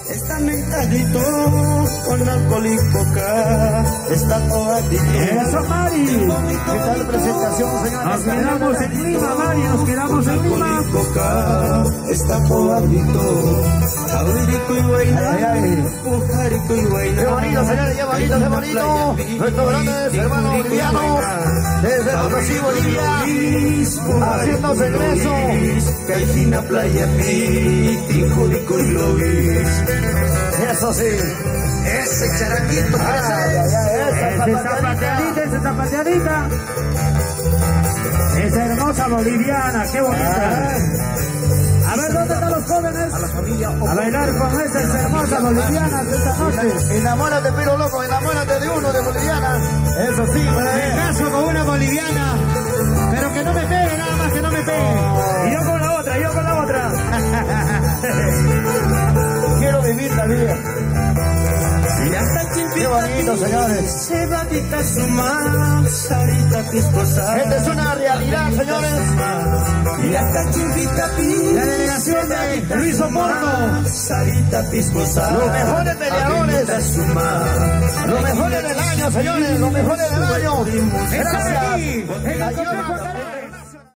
está mentadito con alcohol y coca, está toadito. Eso, Mari. ¿Qué tal presentación, señora? Nos quedamos en Lima, Mari, nos quedamos en Lima. Coca, está toadito. Taurico y guayna, pujarico y guayna. Qué bonito, señores, qué bonito, qué bonito. Nuestros grandes hermanos bolivianos, desde Potosí, Bolivia, haciendo segreso. Caijina, playa, Tico y Lobis. Eso sí. Ese charanguito, Esa zapateadita. Esa hermosa boliviana, qué bonita. A ver, ¿dónde están los jóvenes? A la familia. A bailar con esas hermosas bolivianas esta noche. Enamórate, pero loco, enamórate de uno de boliviana. Eso sí, Me caso con una boliviana, pero que no me pegue, nada más que no me pegue. Y yo con la otra. quiero vivir la vida. Qué bonito, señores. Esta es una realidad, señores. La delegación de Luis Oporto. Los mejores peleadores. Los mejores del año, señores. Los mejores del año. Están Gracias. aquí, en el Consejo